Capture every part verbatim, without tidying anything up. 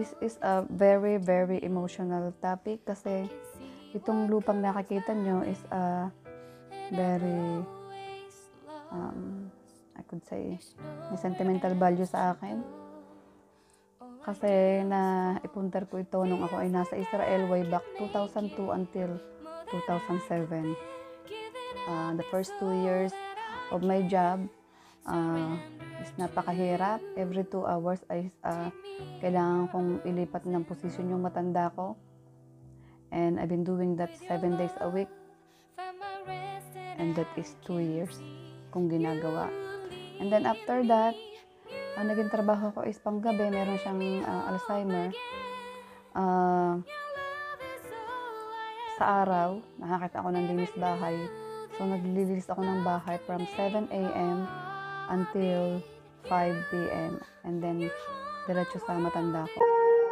this is a very, very emotional topic kasi itong lupang nakakita nyo is a very, um, I could say, may sentimental value sa akin. Kasi na-ipunter ko ito nung ako ay nasa Israel way back two thousand two until two thousand seven. Uh, the first two years of my job uh, is napakahirap. Every two hours ay uh, kailangan kong ilipat ng posisyon yung matanda ko. And I've been doing that seven days a week. And that is two years kong ginagawa. And then after that, ang naging trabaho ko is panggabi, meron siyang uh, Alzheimer. Uh, sa araw, nakakita ako ng linis bahay. So, naglilinis ako ng bahay from seven a m until five p m And then, diretso sa matanda ko.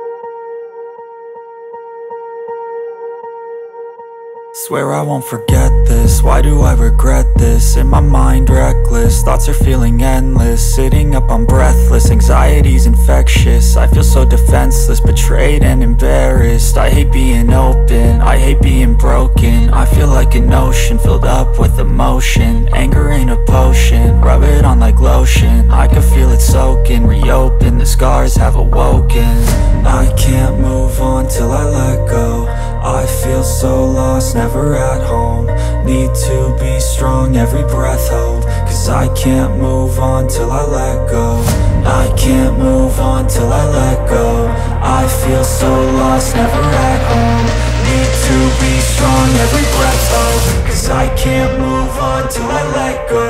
Swear I won't forget this, why do I regret this? In my mind reckless, thoughts are feeling endless. Sitting up I'm breathless, anxiety's infectious. I feel so defenseless, betrayed and embarrassed. I hate being open, I hate being broken. I feel like an ocean filled up with emotion. Anger ain't a potion, rub it on like lotion. I can feel it soaking, reopen, the scars have awoken. I can't move on till I let go. I feel so lost, never at home. Need to be strong, every breath hold. Cause I can't move on till I let go. I can't move on till I let go. I feel so lost, never at home. Need to be strong, every breath hold. Cause I can't move on till I let go.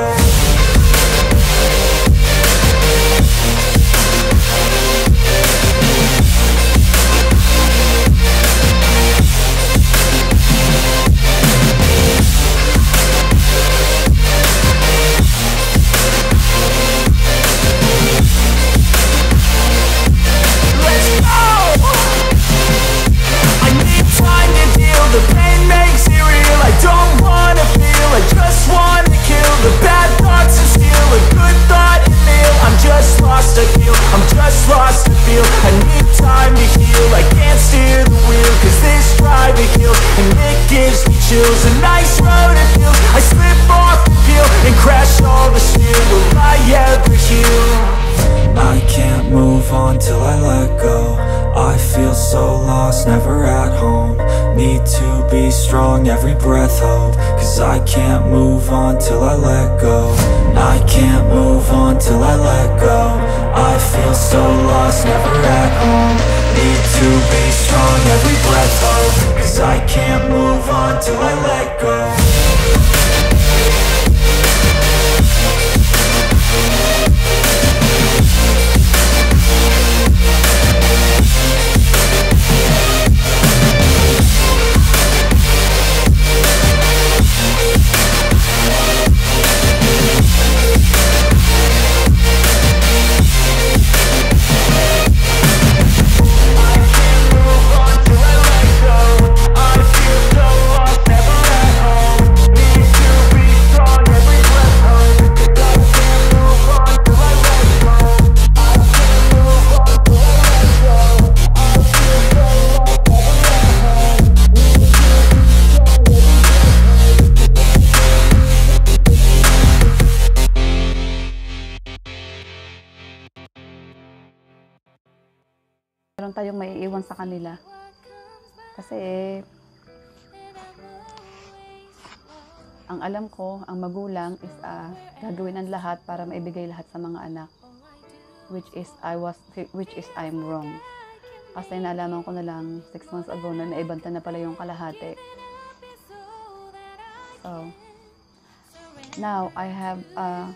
A nice road it feels. I slip off the peel and crash all the steel. Will I ever heal? I can't move on till I let go. I feel so lost, never at home. Need to be strong, every breath hold. Cause I can't move on till I let go. I can't move on till I let go. I feel so lost, never at home. Need to be strong, every breath hold. Cause I can't move on till I let go. Meron tayong maiiwan sa kanila. Kasi, ang alam ko, ang magulang is uh, gagawin ang lahat para maibigay lahat sa mga anak. Which is, I was, which is I'm wrong. Kasi naalaman ko na lang six months ago na naibanta na pala yung kalahati. So, now, I have, uh,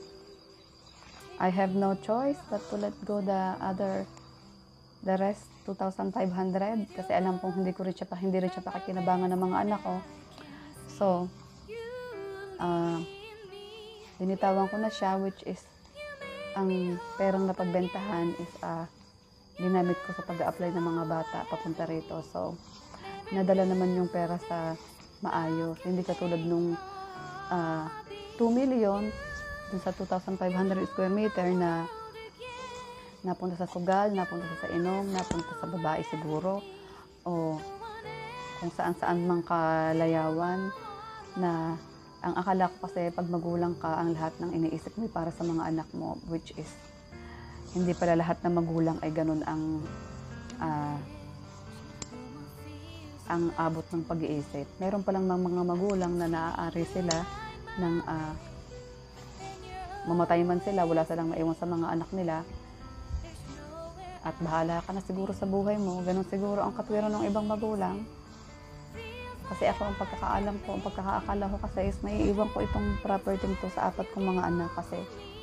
I have no choice but to let go the other the rest, two thousand five hundred, kasi alam kong hindi ko rin siya pa, hindi rin siya pakikinabangan ng mga anak ko. So, uh, dinitawan ko na siya, which is, ang perang napagbentahan is, uh, ginamit ko sa pag-a-apply ng mga bata papunta rito. So, nadala naman yung pera sa maayos. Hindi katulad nung uh, two million dun sa two thousand five hundred square meter na napunta sa sugal, napunta sa inom, napunta sa babae siguro, o kung saan-saan mang kalayawan, na ang akala ko kasi pag magulang ka, ang lahat ng iniisip mo para sa mga anak mo, which is hindi pala lahat ng magulang ay ganun ang uh, ang abot ng pag-iisip. Meron palang mga magulang na naaari sila ng uh, mamatay man sila, wala silang maiwan sa mga anak nila, at bahala ka na siguro sa buhay mo. Ganun siguro ang katwiran ng ibang magulang. Kasi ako, ang pagkakaalam ko, ang pagkakaakala ko kasi is naiiwan ko itong property to sa apat kong mga anak kasi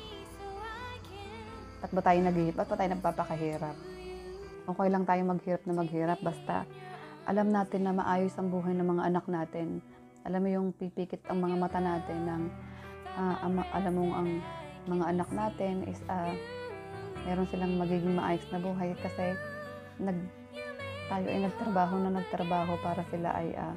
ba't ba tayo naghihirap? Ba't ba tayo nagpapakahirap? Okay lang tayo maghirap na maghirap basta alam natin na maayos ang buhay ng mga anak natin. Alam mo yung pipikit ang mga mata natin ng uh, ama, alam mo ang mga anak natin is uh, meron silang magiging maayos na buhay kasi nag, tayo ay nagtrabaho na nagtrabaho para sila ay uh,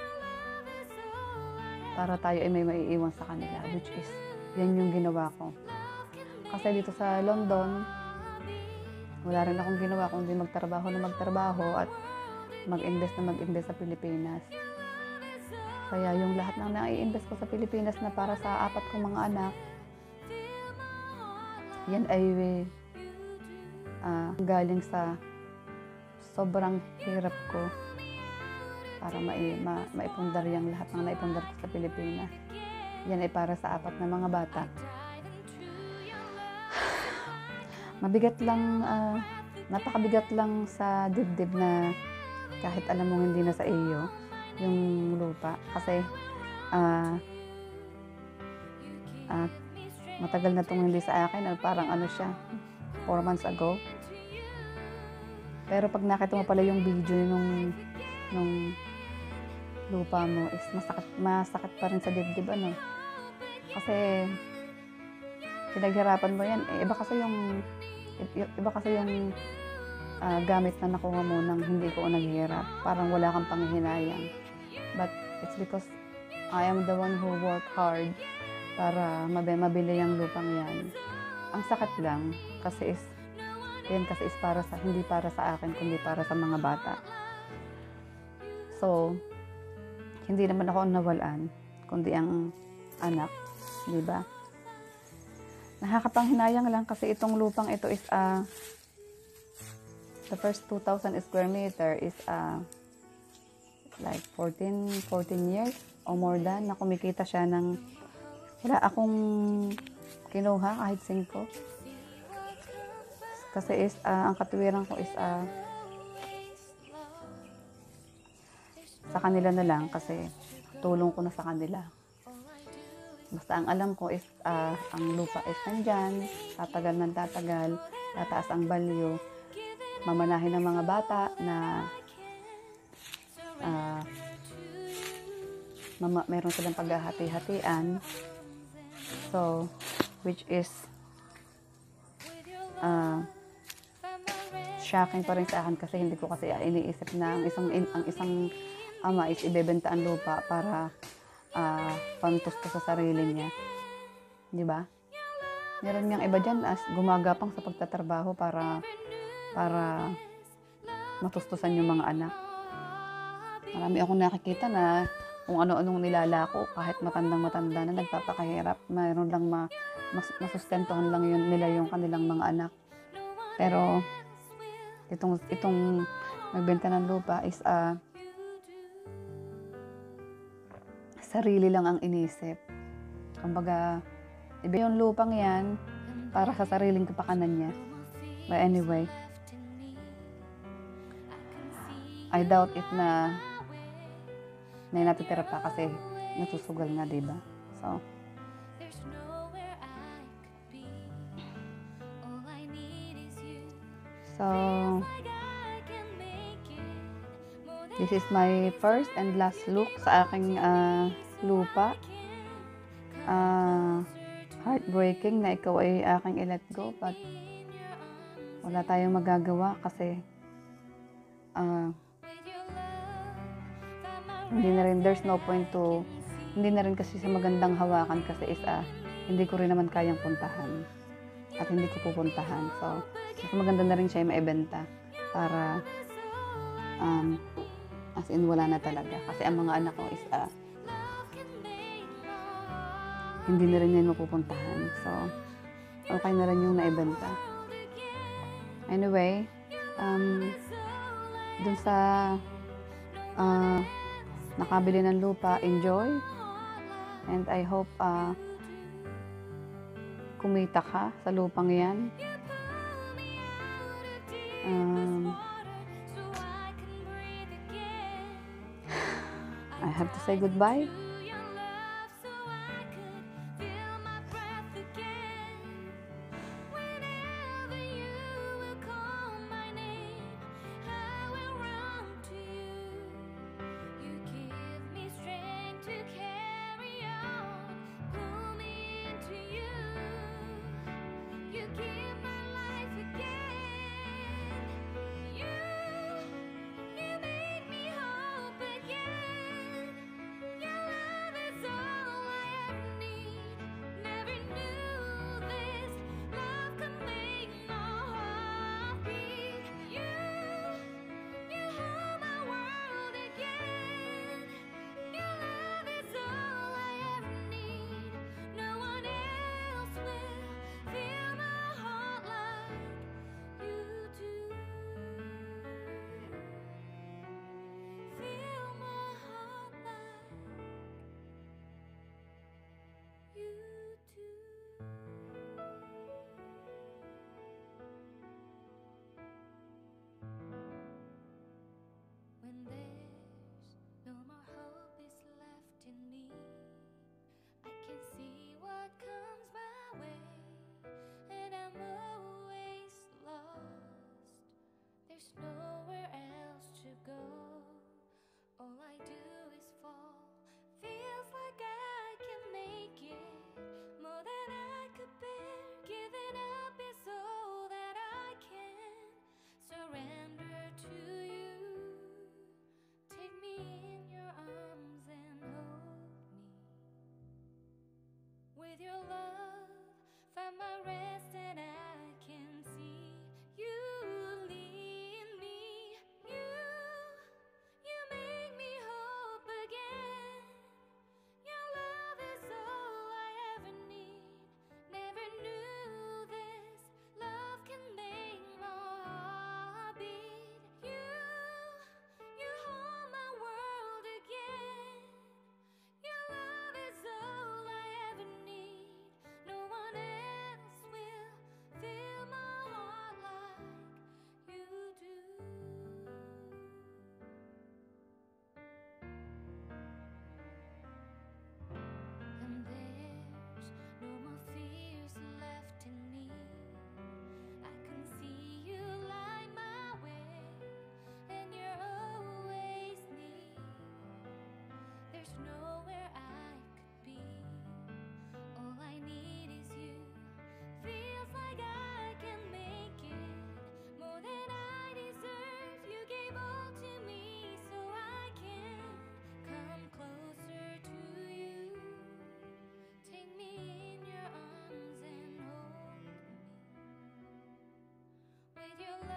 para tayo ay may maiiwan sa kanila, which is yan yung ginawa ko. Kasi dito sa London, wala rin akong ginawa kundi magtrabaho na magtrabaho at mag-invest na mag-invest sa Pilipinas. Kaya yung lahat ng nai-invest ko sa Pilipinas na para sa apat kong mga anak, yan ay uh, galing sa sobrang hirap ko para mai, ma, maipundar yung lahat ng naipundar ko sa Pilipinas. Yan ay para sa apat na mga bata. Mabigat lang, uh, napakabigat lang sa dibdib na kahit alam mong hindi na sa iyo yung lupa. Kasi uh, uh, matagal na itong hindi sa akin. Parang ano siya, four months ago. Pero pag nakita mo pala yung video nung, nung lupa mo, is masakit, masakit pa rin sa dibdib, ano. Kasi pinaghirapan mo yan. Eh, iba kasi yung, iba kasi yung uh, gamit na nakuha mo nang hindi ko naghihirap. Parang wala kang panghihinayang. But it's because I am the one who worked hard para mabili yung lupang yan. Ang sakit lang kasi is yan kasi is para sa hindi para sa akin kundi para sa mga bata. So hindi naman ako ang nawalan kundi ang anak, di ba? Nakakapanghinayang lang kasi itong lupang ito is uh, the first two thousand square meter is uh, like fourteen years o more than na kumikita siya ng wala akong kinuha kahit singko. Kasi is, uh, ang katuwiran ko is uh, sa kanila na lang kasi tulong ko na sa kanila. Basta ang alam ko is uh, ang lupa is nandyan, tatagal ng tatagal, tataas ang value, mamanahin ng mga bata na uh, mama, meron silang paghahati-hatian. So, which is uh, shocking pa rin sa akin kasi hindi ko kasi iniisip na ang isang ang isang ama is ibebenta ang lupa para uh, pantusto sa sarili niya. Di ba? Meron niyang iba dyan as gumagapang sa pagtatrabaho para para matustusan yung mga anak. Marami akong nakikita na kung ano-anong nilalako kahit matandang-matanda na nagpapakahirap. Mayroon lang ma, mas, masustentuhan lang yun, nila yung kanilang mga anak. Pero itong itong nagbenta ng lupa is uh, sarili lang ang inisip. Kumbaga, iba yung lupang yan para sa sariling kapakanan niya. But anyway, I doubt it na may natitira pa kasi nasusugal nga, diba? So, So, this is my first and last look sa aking uh, lupa. Uh, heartbreaking na ikaw ay aking i-let go, but wala tayong magagawa kasi uh, hindi na rin, there's no point to, hindi na rin kasi sa magandang hawakan kasi is uh, hindi ko rin naman kayang puntahan at hindi ko pupuntahan. So, Saka maganda na rin siya yung maibenta para um, as in wala na talaga. Kasi ang mga anak ko is uh, hindi na rin yan mapupuntahan. So, okay na rin yung naibenta. Anyway, um, dun sa uh, nakabili ng lupa, enjoy. And I hope uh, kumita ka sa lupang yan. Um, I have to say goodbye. With your